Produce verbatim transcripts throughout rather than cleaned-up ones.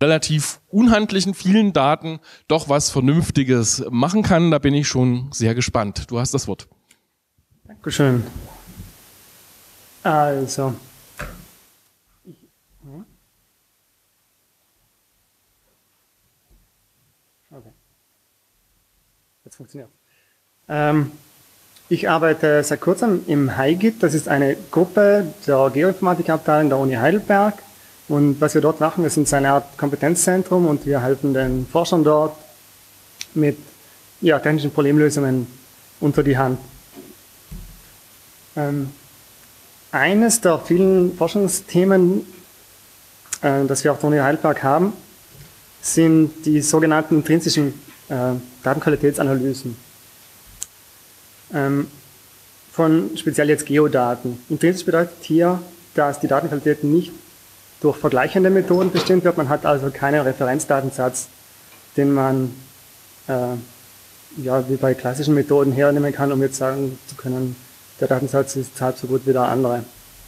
relativ unhandlichen, vielen Daten doch was Vernünftiges machen kann. Da bin ich schon sehr gespannt. Du hast das Wort. Dankeschön. Also. Okay. Jetzt funktioniert es. Ähm, ich arbeite seit kurzem im HiGit. Das ist eine Gruppe der Geoinformatikabteilung der Uni Heidelberg. Und was wir dort machen, wir sind so eine Art Kompetenzzentrum und wir helfen den Forschern dort mit ja, technischen Problemlösungen unter die Hand. Ähm, eines der vielen Forschungsthemen, äh, das wir auf der Uni Heidelberg haben, sind die sogenannten intrinsischen äh, Datenqualitätsanalysen. Ähm, von speziell jetzt Geodaten. Intrinsisch bedeutet hier, dass die Datenqualität nicht durch vergleichende Methoden bestimmt wird. Man hat also keinen Referenzdatensatz, den man äh, ja, wie bei klassischen Methoden hernehmen kann, um jetzt sagen zu können, der Datensatz ist halb so gut wie der andere.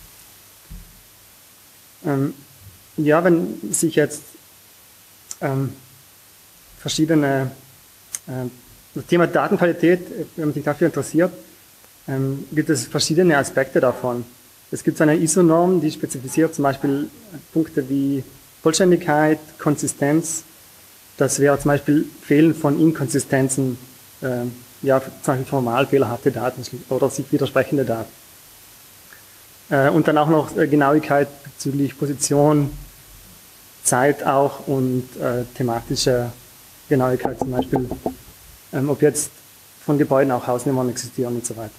Ähm, ja, wenn sich jetzt ähm, verschiedene, äh, das Thema Datenqualität, wenn man sich dafür interessiert, ähm, gibt es verschiedene Aspekte davon. Es gibt eine I S O-Norm, die spezifiziert zum Beispiel Punkte wie Vollständigkeit, Konsistenz. Das wäre zum Beispiel Fehlen von Inkonsistenzen, äh, ja, zum Beispiel formal fehlerhafte Daten oder sich widersprechende Daten. Äh, und dann auch noch äh, Genauigkeit bezüglich Position, Zeit auch und äh, thematische Genauigkeit, zum Beispiel, ähm, ob jetzt von Gebäuden auch Hausnummern existieren und so weiter.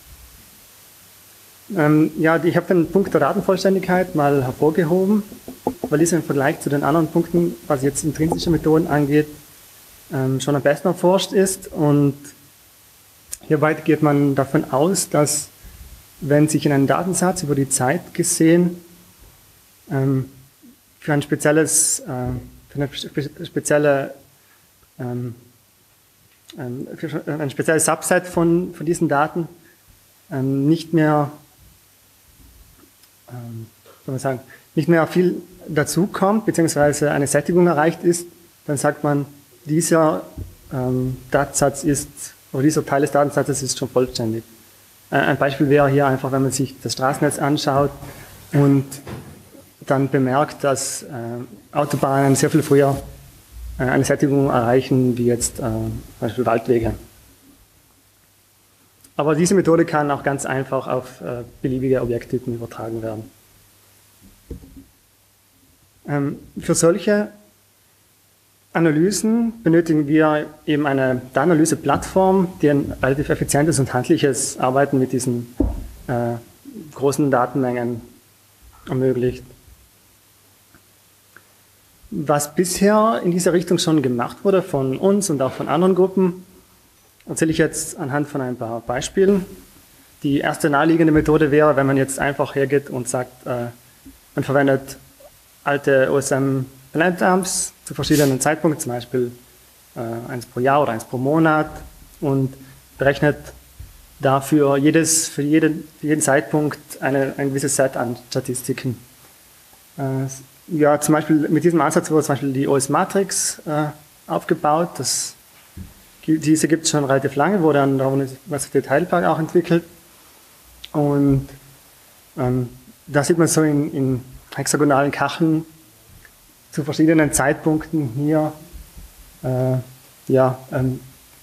Ähm, ja, ich habe den Punkt der Datenvollständigkeit mal hervorgehoben, weil dieser im Vergleich zu den anderen Punkten, was jetzt intrinsische Methoden angeht, ähm, schon am besten erforscht ist. Und hierbei geht man davon aus, dass wenn sich in einem Datensatz über die Zeit gesehen ähm, für ein spezielles, äh, für eine spe spezielle ähm, für ein spezielles Subset von, von diesen Daten ähm, nicht mehr ähm, soll man sagen, nicht mehr viel dazukommt, beziehungsweise eine Sättigung erreicht ist, dann sagt man, dieser ähm, Datensatz ist, oder dieser Teil des Datensatzes ist schon vollständig. Äh, ein Beispiel wäre hier einfach, wenn man sich das Straßennetz anschaut und dann bemerkt, dass äh, Autobahnen sehr viel früher äh, eine Sättigung erreichen, wie jetzt äh, zum Beispiel Waldwege. Aber diese Methode kann auch ganz einfach auf äh, beliebige Objekttypen übertragen werden. Ähm, für solche Analysen benötigen wir eben eine Datenanalyse-Plattform, die ein relativ effizientes und handliches Arbeiten mit diesen äh, großen Datenmengen ermöglicht. Was bisher in dieser Richtung schon gemacht wurde von uns und auch von anderen Gruppen, erzähle ich jetzt anhand von ein paar Beispielen. Die erste naheliegende Methode wäre, wenn man jetzt einfach hergeht und sagt, äh, man verwendet alte O S M-Planetams zu verschiedenen Zeitpunkten, zum Beispiel äh, eins pro Jahr oder eins pro Monat, und berechnet dafür jedes, für, jeden, für jeden Zeitpunkt eine, ein gewisses Set an Statistiken. Äh, ja, zum Beispiel mit diesem Ansatz wurde zum Beispiel die O S-Matrix äh, aufgebaut. Das Diese gibt es schon relativ lange, wurde an der Universität Heidelberg auch entwickelt. Und ähm, da sieht man so in, in hexagonalen Kacheln zu verschiedenen Zeitpunkten hier äh, ja, ähm,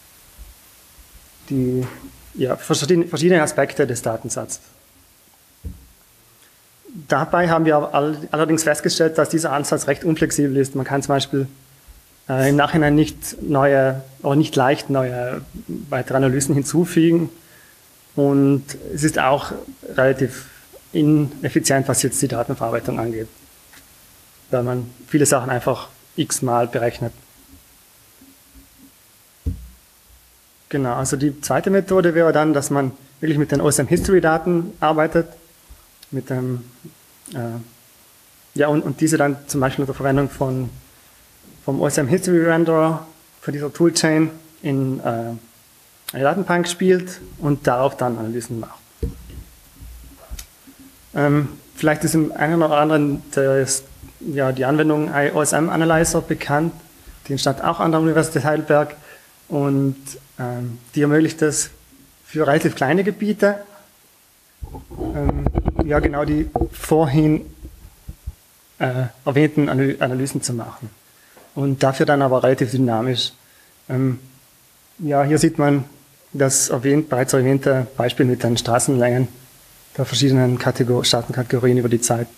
die ja, verschiedene, verschiedene Aspekte des Datensatzes. Dabei haben wir all, allerdings festgestellt, dass dieser Ansatz recht unflexibel ist. Man kann zum Beispiel äh, im Nachhinein nicht neue oder nicht leicht neue weitere Analysen hinzufügen. Und es ist auch relativ ineffizient, was jetzt die Datenverarbeitung angeht, weil man viele Sachen einfach x-mal berechnet. Genau, also die zweite Methode wäre dann, dass man wirklich mit den O S M-History-Daten arbeitet, mit dem, äh, ja, und, und diese dann zum Beispiel unter Verwendung von, vom O S M-History-Renderer für dieser Toolchain in äh, eine Datenbank spielt und darauf dann Analysen macht. Ähm, vielleicht ist im einen oder anderen das ja, die Anwendung I O S M Analyzer bekannt. Die entstand auch an der Universität Heidelberg und ähm, die ermöglicht es für relativ kleine Gebiete, ähm, ja genau die vorhin äh, erwähnten Analysen zu machen. Und dafür dann aber relativ dynamisch. Ähm, ja, hier sieht man das erwähnt, bereits erwähnte Beispiel mit den Straßenlängen der verschiedenen Kategor- Staatenkategorien über die Zeit.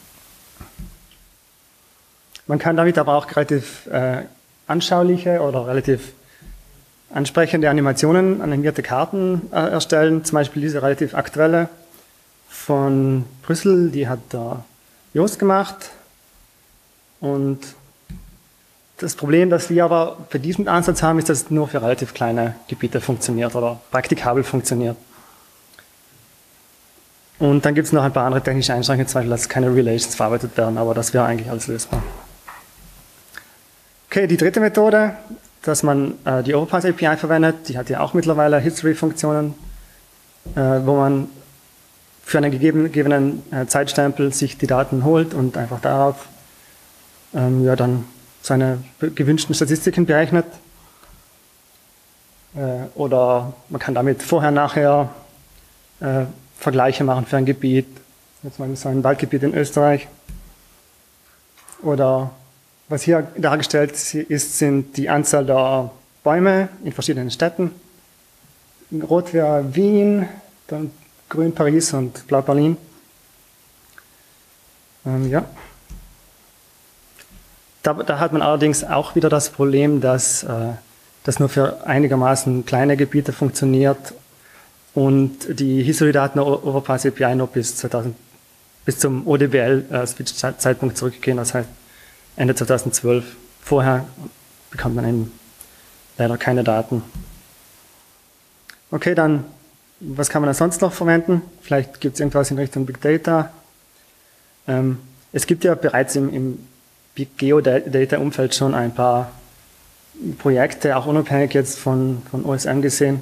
Man kann damit aber auch relativ äh, anschauliche oder relativ ansprechende Animationen, animierte Karten äh, erstellen. Zum Beispiel diese relativ aktuelle von Brüssel, die hat der Jost gemacht. Und das Problem, das wir aber für diesen Ansatz haben, ist, dass es nur für relativ kleine Gebiete funktioniert oder praktikabel funktioniert. Und dann gibt es noch ein paar andere technische Einschränkungen, zum Beispiel, dass keine Relations verarbeitet werden, aber das wäre eigentlich alles lösbar. Okay, die dritte Methode, dass man äh, die Overpass A P I verwendet, die hat ja auch mittlerweile History-Funktionen, äh, wo man für einen gegebenen äh, Zeitstempel sich die Daten holt und einfach darauf ähm, ja, dann seine gewünschten Statistiken berechnet. Äh, oder man kann damit vorher, nachher äh, Vergleiche machen für ein Gebiet, jetzt mal so ein Waldgebiet in Österreich. Oder was hier dargestellt ist, sind die Anzahl der Bäume in verschiedenen Städten. Rot wäre Wien, dann grün Paris und blau Berlin. Ähm, ja. Da, da hat man allerdings auch wieder das Problem, dass äh, das nur für einigermaßen kleine Gebiete funktioniert und die History-Daten der Overpass A P I nur bis, zweitausend, bis zum O D B L-Switch-Zeitpunkt zurückgehen, das heißt Ende zweitausendzwölf. Vorher bekommt man eben leider keine Daten. Okay, dann, was kann man da sonst noch verwenden? Vielleicht gibt es irgendwas in Richtung Big Data. Ähm, es gibt ja bereits im, im Big Geodata-Umfeld schon ein paar Projekte, auch unabhängig jetzt von, von O S M gesehen.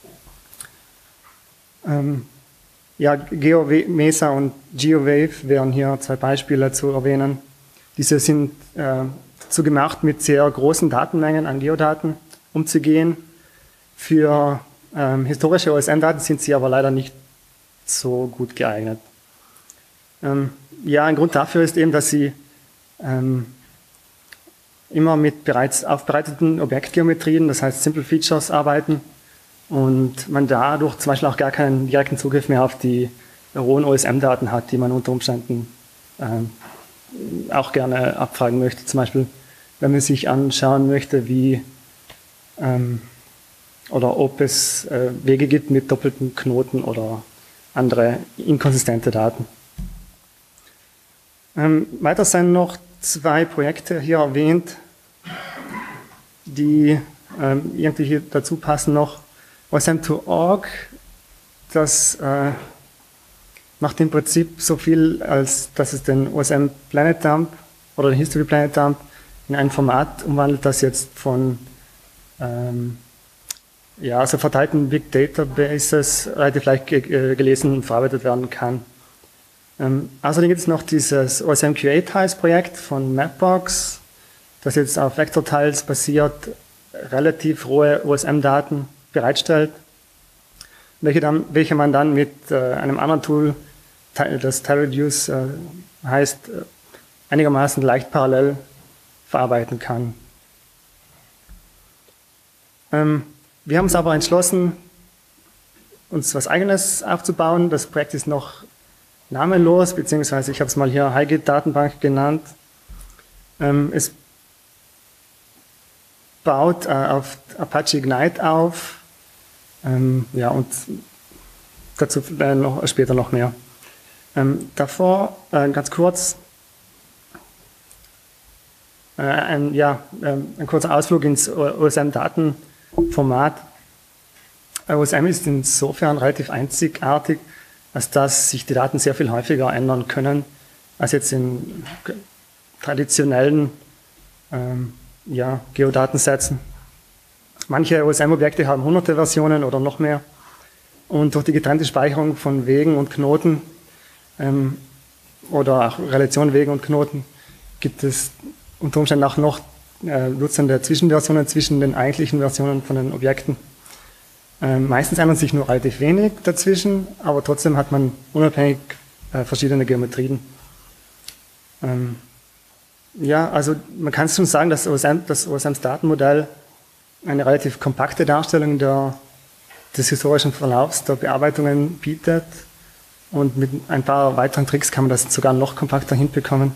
Ähm, ja, GeoMesa und GeoWave wären hier zwei Beispiele zu erwähnen. Diese sind äh, dazu gemacht, mit sehr großen Datenmengen an Geodaten umzugehen. Für ähm, historische O S M-Daten sind sie aber leider nicht so gut geeignet. Ähm, ja, ein Grund dafür ist eben, dass sie ähm, immer mit bereits aufbereiteten Objektgeometrien, das heißt Simple Features, arbeiten und man dadurch zum Beispiel auch gar keinen direkten Zugriff mehr auf die rohen O S M-Daten hat, die man unter Umständen ähm, auch gerne abfragen möchte. Zum Beispiel, wenn man sich anschauen möchte, wie ähm, oder ob es äh, Wege gibt mit doppelten Knoten oder andere inkonsistente Daten. Ähm, weiter sind noch zwei Projekte hier erwähnt, die ähm, irgendwie hier dazu passen noch. O S M to org, das äh, macht im Prinzip so viel, als dass es den O S M Planet Dump oder den History Planet Dump in ein Format umwandelt, das jetzt von ähm, ja, also verteilten Big Databases relativ leicht ge gelesen und verarbeitet werden kann. Ähm, außerdem gibt es noch dieses O S M Q A Tiles Projekt von Mapbox, das jetzt auf Vector Tiles basiert, relativ rohe O S M-Daten bereitstellt, welche, dann, welche man dann mit äh, einem anderen Tool, das TileReduce äh, heißt, äh, einigermaßen leicht parallel verarbeiten kann. Ähm, wir haben uns aber entschlossen, uns was Eigenes aufzubauen. Das Projekt ist noch namenlos, beziehungsweise ich habe es mal hier HiGit-Datenbank genannt. Ähm, es baut äh, auf Apache Ignite auf. Ähm, ja, und dazu äh, noch, später noch mehr. Ähm, davor, äh, ganz kurz, äh, ein, ja, äh, ein kurzer Ausflug ins O S M-Datenformat. O S M ist insofern relativ einzigartig, als dass sich die Daten sehr viel häufiger ändern können, als jetzt in traditionellen ähm, ja, Geodatensätzen. Manche O S M-Objekte haben hunderte Versionen oder noch mehr. Und durch die getrennte Speicherung von Wegen und Knoten ähm, oder auch Relation Wegen und Knoten gibt es unter Umständen auch noch äh, Dutzende Zwischenversionen zwischen den eigentlichen Versionen von den Objekten. Ähm, meistens ändert sich nur relativ wenig dazwischen, aber trotzdem hat man unabhängig äh, verschiedene Geometrien. Ähm, ja, also man kann schon sagen, dass O S M, das O S Ms Datenmodell eine relativ kompakte Darstellung der, des historischen Verlaufs der Bearbeitungen bietet. Und mit ein paar weiteren Tricks kann man das sogar noch kompakter hinbekommen.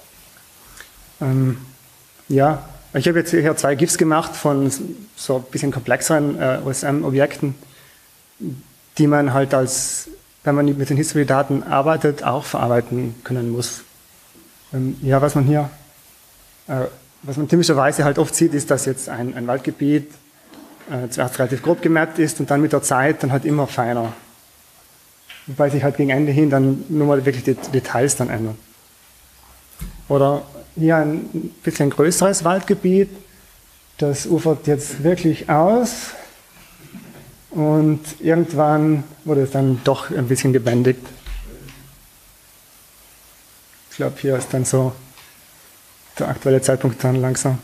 Ähm, ja, ich habe jetzt hier zwei GIFs gemacht von so ein bisschen komplexeren äh, O S M-Objekten, die man halt als, wenn man mit den History-Daten arbeitet, auch verarbeiten können muss. Ähm, ja, was man hier, äh, was man typischerweise halt oft sieht, ist, dass jetzt ein, ein Waldgebiet äh, zuerst relativ grob gemappt ist und dann mit der Zeit dann halt immer feiner. Wobei sich halt gegen Ende hin dann nur mal wirklich die Details dann ändern. Oder hier ein bisschen größeres Waldgebiet, das ufert jetzt wirklich aus und irgendwann wurde es dann doch ein bisschen gebändigt. Ich glaube, hier ist dann so der aktuelle Zeitpunkt dann langsam.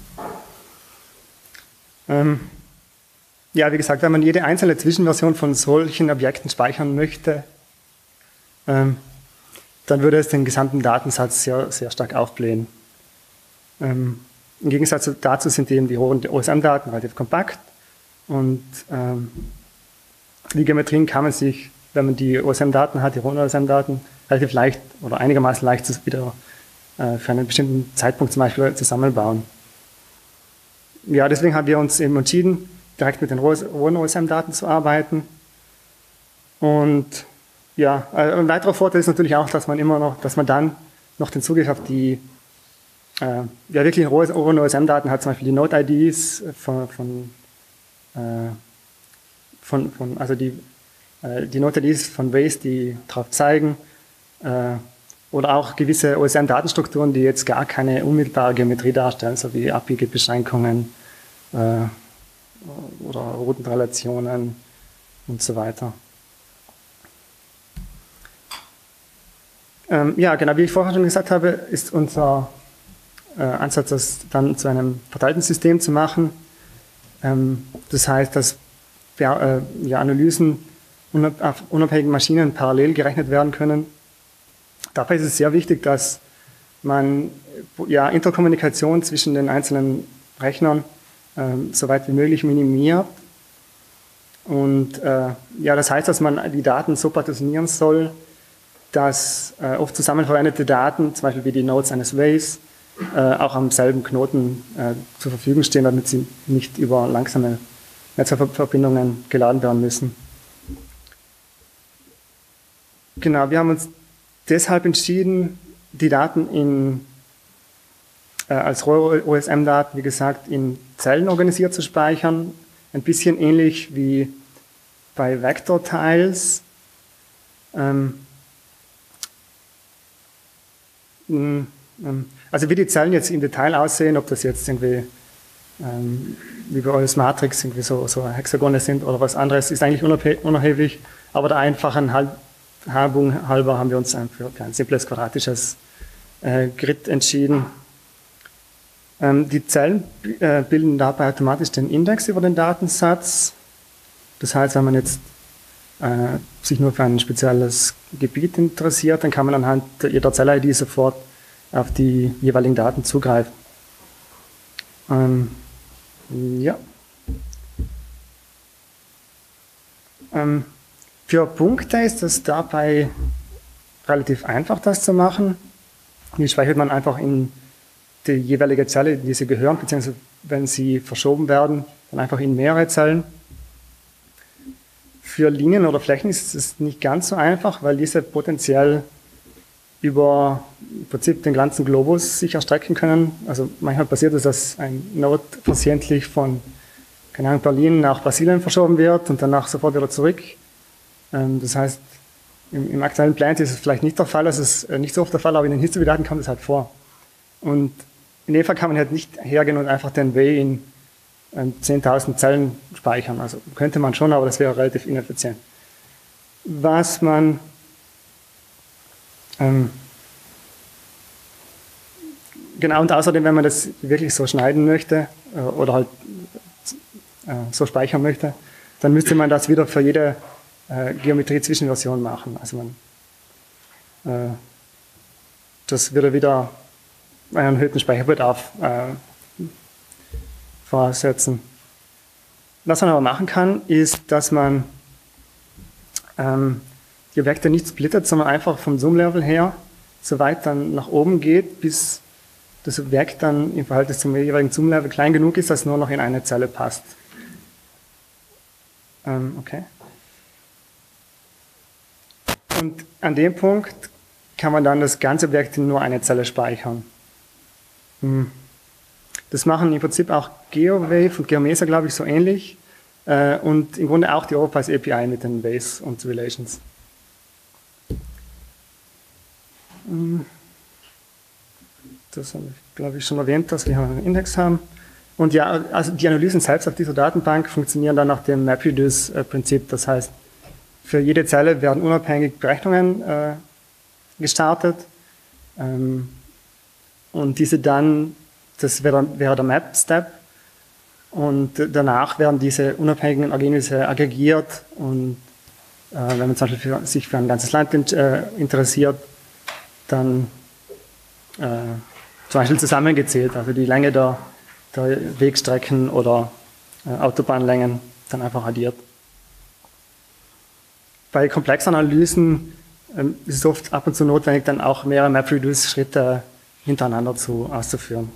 Ähm, Ja, wie gesagt, wenn man jede einzelne Zwischenversion von solchen Objekten speichern möchte, ähm, dann würde es den gesamten Datensatz sehr, sehr stark aufblähen. Ähm, Im Gegensatz dazu sind eben die hohen O S M-Daten relativ kompakt und ähm, die Geometrien kann man sich, wenn man die O S M-Daten hat, die hohen O S M-Daten, relativ leicht oder einigermaßen leicht wieder äh, für einen bestimmten Zeitpunkt zum Beispiel zusammenbauen. Ja, deswegen haben wir uns eben entschieden, direkt mit den rohen O S M-Daten zu arbeiten. Und ja, ein weiterer Vorteil ist natürlich auch, dass man immer noch, dass man dann noch den Zugriff auf die äh, ja, wirklich rohen O S M-Daten hat, zum Beispiel die Node-I Ds von, von, äh, von, von also die, äh, die Node-I Ds von Waze, die darauf zeigen, äh, oder auch gewisse O S M-Datenstrukturen, die jetzt gar keine unmittelbare Geometrie darstellen, so wie abbiege Beschränkungen, äh, oder Routenrelationen und so weiter. Ähm, ja, genau, wie ich vorher schon gesagt habe, ist unser äh, Ansatz, das dann zu einem verteilten System zu machen. Ähm, das heißt, dass ja, äh, ja, Analysen auf unabhängigen Maschinen parallel gerechnet werden können. Dabei ist es sehr wichtig, dass man ja, Interkommunikation zwischen den einzelnen Rechnern so weit wie möglich minimiert. Und äh, ja, das heißt, dass man die Daten so partitionieren soll, dass äh, oft zusammenverwendete Daten, zum Beispiel wie die Nodes eines Waves, äh, auch am selben Knoten äh, zur Verfügung stehen, damit sie nicht über langsame Netzwerkverbindungen geladen werden müssen. Genau, wir haben uns deshalb entschieden, die Daten in als O S M-Daten, wie gesagt, in Zellen organisiert zu speichern. Ein bisschen ähnlich wie bei Vector-Tiles. Ähm, also wie die Zellen jetzt im Detail aussehen, ob das jetzt irgendwie ähm, wie bei euch Matrix irgendwie so, so Hexagone sind oder was anderes, ist eigentlich unerheblich. Aber der einfachen Handhabung halber haben wir uns für ein simples quadratisches äh, Grid entschieden. Die Zellen bilden dabei automatisch den Index über den Datensatz. Das heißt, wenn man jetzt äh, sich nur für ein spezielles Gebiet interessiert, dann kann man anhand jeder Zell-I D sofort auf die jeweiligen Daten zugreifen. Ähm, ja. Ähm, für Punkte ist es dabei relativ einfach, das zu machen. Die speichert man einfach in die jeweilige Zelle, in die sie gehören, beziehungsweise wenn sie verschoben werden, dann einfach in mehrere Zellen. Für Linien oder Flächen ist es nicht ganz so einfach, weil diese potenziell über im Prinzip den ganzen Globus sich erstrecken können. Also manchmal passiert es, dass ein Node versehentlich von, keine Ahnung, Berlin nach Brasilien verschoben wird und danach sofort wieder zurück. Das heißt, im, im aktuellen Plant ist es vielleicht nicht der Fall, das ist nicht so oft der Fall, aber in den History-Daten kommt es halt vor. Und in dem Fall kann man halt nicht hergehen und einfach den Way in zehntausend Zellen speichern. Also könnte man schon, aber das wäre relativ ineffizient. Was man ähm, Genau, und außerdem, wenn man das wirklich so schneiden möchte äh, oder halt äh, so speichern möchte, dann müsste man das wieder für jede äh, Geometrie-Zwischenversion machen. Also man, äh, das würde wieder einen erhöhten Speicherbedarf äh, voraussetzen. Was man aber machen kann, ist, dass man ähm, die Objekte nicht splittet, sondern einfach vom Zoom-Level her so weit dann nach oben geht, bis das Objekt dann im Verhältnis zum jeweiligen Zoom-Level klein genug ist, dass es nur noch in eine Zelle passt. Ähm, okay. Und an dem Punkt kann man dann das ganze Objekt in nur eine Zelle speichern. Hm. Das machen im Prinzip auch GeoWave und GeoMesa, glaube ich, so ähnlich. Äh, und im Grunde auch die Overpass A P I mit den Base und Relations. Hm. Das habe ich, glaube ich, schon erwähnt, dass wir einen Index haben. Und ja, also die Analysen selbst auf dieser Datenbank funktionieren dann nach dem MapReduce-Prinzip. Das heißt, für jede Zelle werden unabhängig Berechnungen äh, gestartet. Ähm, und diese dann, das wäre, wäre der Map-Step. Und danach werden diese unabhängigen Ergebnisse aggregiert. Und äh, wenn man zum Beispiel für, sich für ein ganzes Land in, äh, interessiert, dann äh, zum Beispiel zusammengezählt, also die Länge der, der Wegstrecken oder äh, Autobahnlängen dann einfach addiert. Bei komplexen Analysen ähm, ist es oft ab und zu notwendig, dann auch mehrere MapReduce-Schritte hintereinander zu, auszuführen.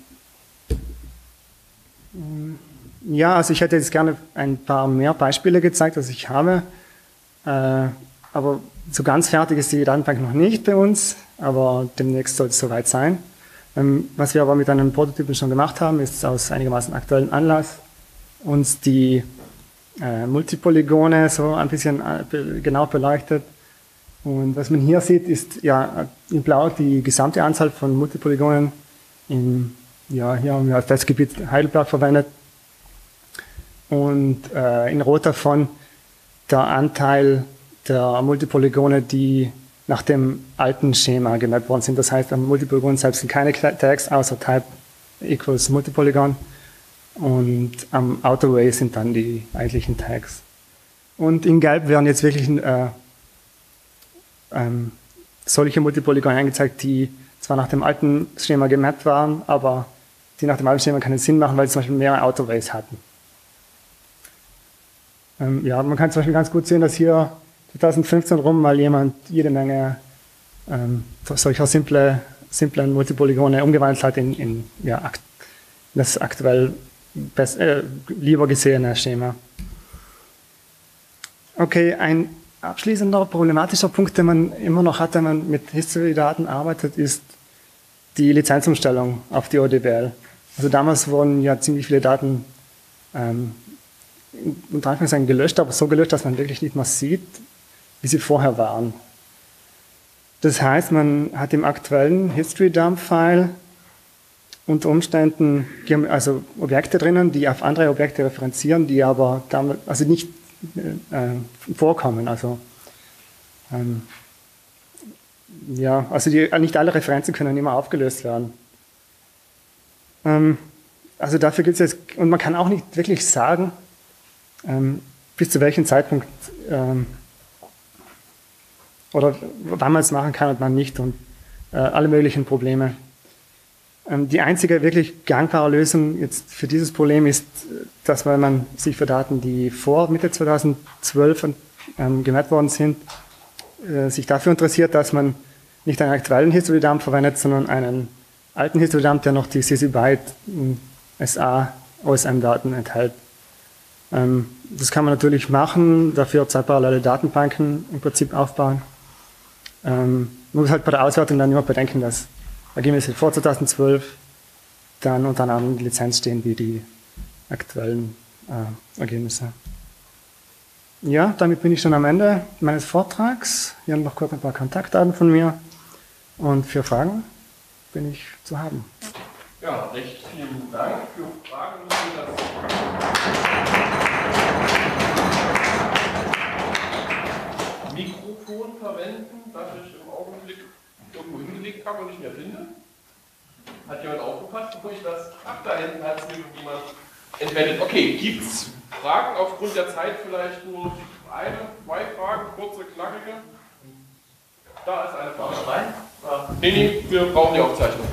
Ja, also ich hätte jetzt gerne ein paar mehr Beispiele gezeigt, als ich habe, äh, aber so ganz fertig ist die Datenbank noch nicht bei uns, aber demnächst soll es soweit sein. Ähm, was wir aber mit einem Prototypen schon gemacht haben, ist aus einigermaßen aktuellem Anlass uns die äh, Multipolygone so ein bisschen äh, be genau beleuchtet. Und was man hier sieht, ist ja in Blau die gesamte Anzahl von Multipolygonen. In, ja, hier haben wir als Testgebiet Heidelberg verwendet. Und äh, in Rot davon der Anteil der Multipolygone, die nach dem alten Schema gemappt worden sind. Das heißt, am Multipolygon selbst sind keine Tags, außer Type equals Multipolygon. Und am Outer Way sind dann die eigentlichen Tags. Und in Gelb werden jetzt wirklich äh, ähm, solche Multipolygone angezeigt, die zwar nach dem alten Schema gemappt waren, aber die nach dem alten Schema keinen Sinn machen, weil sie zum Beispiel mehrere Outer Ways hatten. Ähm, ja, man kann zum Beispiel ganz gut sehen, dass hier zwanzig fünfzehn rum mal jemand jede Menge ähm, solcher simple, simplen Multipolygone umgewandelt hat in, in ja, akt, das aktuell best, äh, lieber gesehene Schema. Okay, ein abschließender problematischer Punkt, den man immer noch hat, wenn man mit History-Daten arbeitet, ist die Lizenzumstellung auf die O D B L. Also damals wurden ja ziemlich viele Daten ähm, unter Anführungszeichen gelöscht, aber so gelöscht, dass man wirklich nicht mehr sieht, wie sie vorher waren. Das heißt, man hat im aktuellen History-Dump-File unter Umständen also Objekte drinnen, die auf andere Objekte referenzieren, die aber damit, also nicht äh, vorkommen. Also, ähm, ja, also die, nicht alle Referenzen können immer aufgelöst werden. Ähm, also dafür gibt es jetzt, und man kann auch nicht wirklich sagen, ähm, bis zu welchem Zeitpunkt ähm, oder wann man es machen kann und wann nicht und äh, alle möglichen Probleme. Ähm, die einzige wirklich gangbare Lösung jetzt für dieses Problem ist, dass wenn man sich für Daten, die vor Mitte zweitausendzwölf ähm, gemappt worden sind, äh, sich dafür interessiert, dass man nicht einen aktuellen History-Dump verwendet, sondern einen alten History-Dump, der noch die C C Byte S A O S M-Daten enthält. Ähm, das kann man natürlich machen, dafür zwei parallele Datenbanken im Prinzip aufbauen. Ähm, man muss halt bei der Auswertung dann immer bedenken, dass Ergebnisse vor zweitausendzwölf dann unter einer anderen Lizenz stehen wie die aktuellen äh, Ergebnisse. Ja, damit bin ich schon am Ende meines Vortrags. Hier noch kurz ein paar Kontaktdaten von mir. Und für Fragen bin ich zu haben. Ja, recht vielen Dank für Fragen. Für das Mikrofon verwenden, das ich im Augenblick irgendwo hingelegt habe und nicht mehr finde. Hat jemand aufgepasst, wo ich das? Ach, da hinten hat es irgendjemand entwendet. Okay, gibt es Fragen aufgrund der Zeit? Vielleicht nur eine, zwei Fragen, kurze, knackige. Da ist eine Frage. Zwei? Ah. Nee, nee, wir brauchen die Aufzeichnung.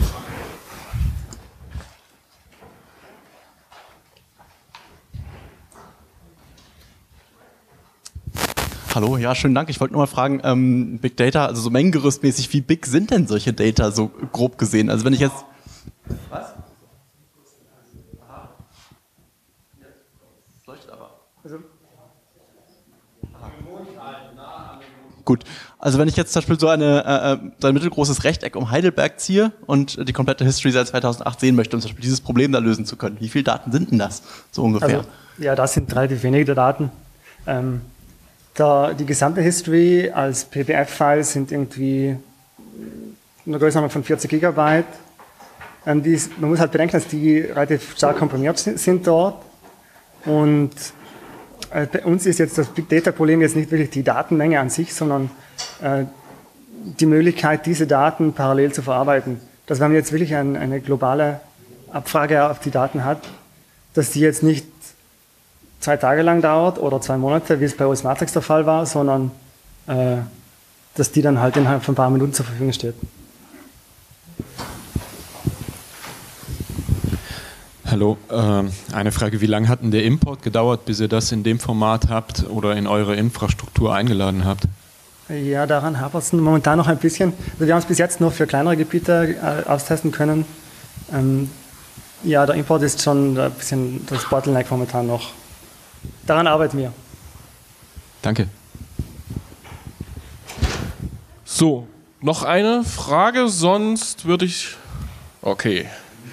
Hallo, ja, schönen Dank. Ich wollte nur mal fragen, ähm, Big Data, also so mengengerüstmäßig, wie big sind denn solche Data so grob gesehen? Also wenn ich jetzt... Was? Aha. Das leuchtet aber. Also. Gut, also wenn ich jetzt zum Beispiel so, eine, äh, so ein mittelgroßes Rechteck um Heidelberg ziehe und die komplette History seit zweitausendacht sehen möchte, um zum Beispiel dieses Problem da lösen zu können, wie viele Daten sind denn das so ungefähr? Also, ja, das sind relativ wenige Daten. Ähm, da, die gesamte History als P D F-File sind irgendwie eine Größenordnung von vierzig Gigabyte. Ähm, die ist, man muss halt bedenken, dass die relativ stark komprimiert sind, sind dort. Und äh, bei uns ist jetzt das Big Data-Problem jetzt nicht wirklich die Datenmenge an sich, sondern äh, die Möglichkeit, diese Daten parallel zu verarbeiten. Dass wenn man jetzt wirklich ein, eine globale Abfrage auf die Daten hat, dass die jetzt nicht zwei Tage lang dauert oder zwei Monate, wie es bei O S Matrix der Fall war, sondern äh, dass die dann halt innerhalb von ein paar Minuten zur Verfügung steht. Hallo, äh, eine Frage, wie lange hat denn der Import gedauert, bis ihr das in dem Format habt oder in eure Infrastruktur eingeladen habt? Ja, daran hapert es momentan noch ein bisschen. Also wir haben es bis jetzt nur für kleinere Gebiete äh, austesten können. Ähm, ja, der Import ist schon ein bisschen das Bottleneck momentan noch. Daran arbeiten wir. Danke. So, noch eine Frage, sonst würde ich... Okay.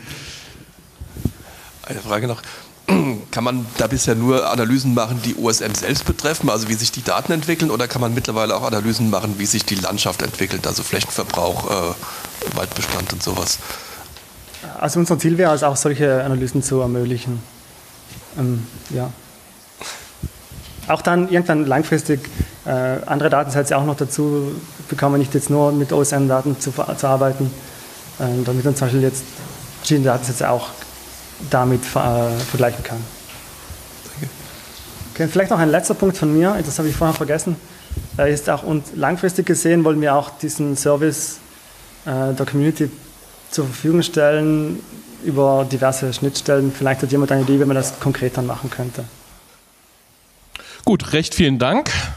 Eine Frage noch. Kann man da bisher nur Analysen machen, die O S M selbst betreffen, also wie sich die Daten entwickeln, oder kann man mittlerweile auch Analysen machen, wie sich die Landschaft entwickelt, also Flächenverbrauch, äh, Waldbestand und sowas? Also unser Ziel wäre es auch, solche Analysen zu ermöglichen. Ähm, ja. Auch dann irgendwann langfristig äh, andere Datensätze auch noch dazu bekommen, nicht jetzt nur mit O S M-Daten zu, zu arbeiten, äh, damit man zum Beispiel jetzt verschiedene Datensätze auch damit ver, äh, vergleichen kann. Danke. Okay, vielleicht noch ein letzter Punkt von mir, das habe ich vorher vergessen, äh, ist auch, und langfristig gesehen wollen wir auch diesen Service äh, der Community zur Verfügung stellen über diverse Schnittstellen. Vielleicht hat jemand eine Idee, wie man das konkret dann machen könnte. Gut, recht vielen Dank.